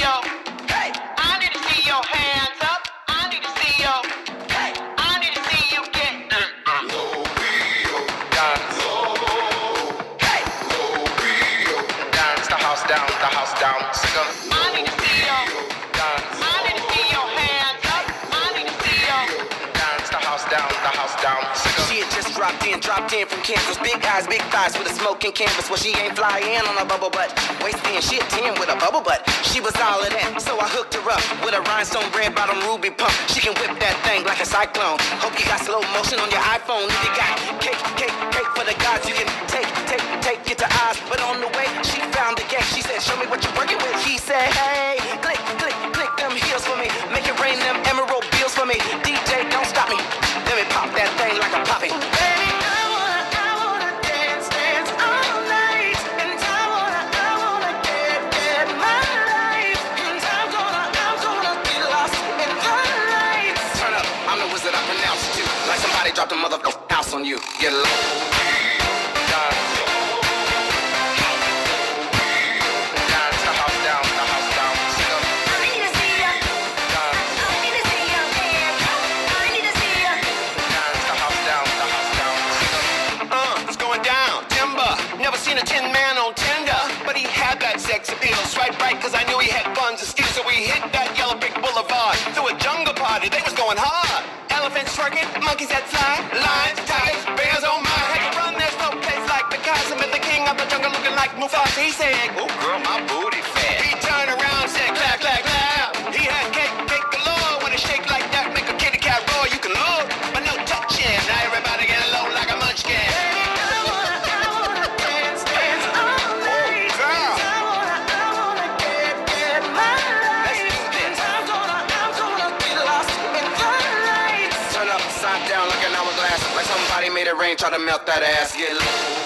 your, hey, I need to see your hands up. I need to see your, hey, I need to see you get low, dance, hey, low, dance the house down, I need to see your, dance, I need to see your hands up. I need to see your, dance the house down, She had just dropped in from Kansas. Big eyes, big thighs with a smoking canvas. Well, she ain't fly in on a bubble butt. Waist in, she a 10 with a bubble butt. She was all of that, so I hooked her up with a rhinestone red bottom ruby pump. She can whip that thing like a cyclone. Hope you got slow motion on your iPhone. If you got cake for the gods, you can take it to Oz. But on the way, she found the gate. She said, show me what you're working with. He said, hey, click them heels for me. Make it rain them emerald bills for me. DJ, don't stop me. Let me pop that thing like a poppy. Baby, I wanna dance all night. And I wanna get my life. And I'm gonna get lost in the lights. Turn up, I'm the wizard, I pronounce it too. Like somebody dropped a motherfucking house on you. Get low. Seen a tin man on Tinder, but he had that sex appeal. Swipe right, cause I knew he had funds to steal. So we hit that yellow brick boulevard. Through a jungle party, they was going hard. Elephants twerking, monkeys that fly, lions, tigers, bears, oh my. Had to run, there's no place like Picasso. Met the king of the jungle looking like Mufasa. He said, oh girl, my booty fat. He turned around and said, clap, clap, clap. He had cake galore. When it shake like that, make a kitty cat roar. You can look, but no touching. Now everybody get low like a munchkin. Down like an hourglass. Like somebody made it rain, try to melt that ass. Get low.